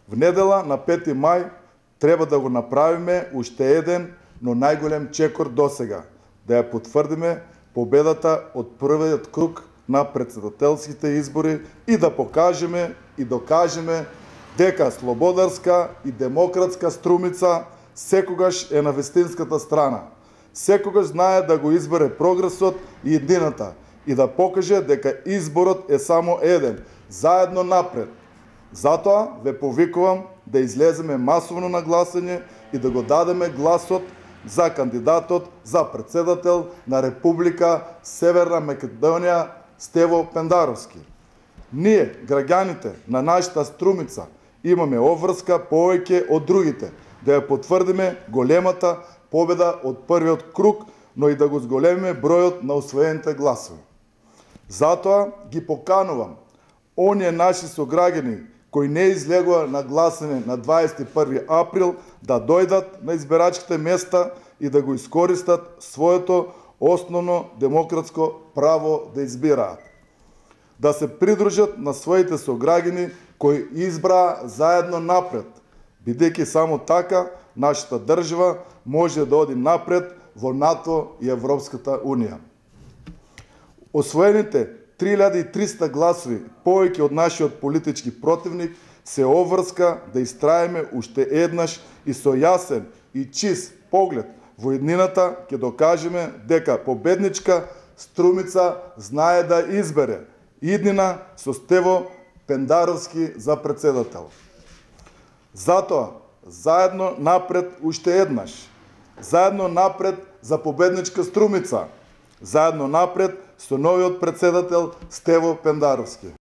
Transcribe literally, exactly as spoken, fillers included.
В недела на пети мај треба да го направиме уште еден, но најголем чекор досега, да ја потврдиме победата од првиот круг на претседателските избори и да покажеме и докажеме дека слободарска и демократска Струмица секогаш е на вистинската страна. Секогаш знае да го избере прогресот и едината и да покаже дека изборот е само еден, заедно напред. Затоа ве повикувам да излеземе масовно на гласање и да го дадеме гласот за кандидатот за председател на Република Северна Македонија Стево Пендаровски. Ние, граѓаните на нашата Струмица, имаме обврска повеќе од другите, да ја потврдиме големата победа од првиот круг, но и да го зголемиме бројот на усвоените гласови. Затоа ги поканувам оние наши сограѓани кои не излегува на гласање на дваесет и први април да дојдат на избирачките места и да го искористат своето основно демократско право да избираат. Да се придружат на своите сограѓани кои избраа заедно напред, бидејќи само така нашата држава може да оди напред во НАТО и Европската Унија. Освоените три илјади и триста гласови повеќе од нашиот политички противник се обврска да истраеме уште еднаш и со јасен и чист поглед во иднината ќе докажеме дека победничка Струмица знае да избере иднина со Стево Пендаровски за председател. Затоа, заедно напред уште еднаш, заедно напред за победничка Струмица, заедно напред со новиот председател Стево Пендаровски.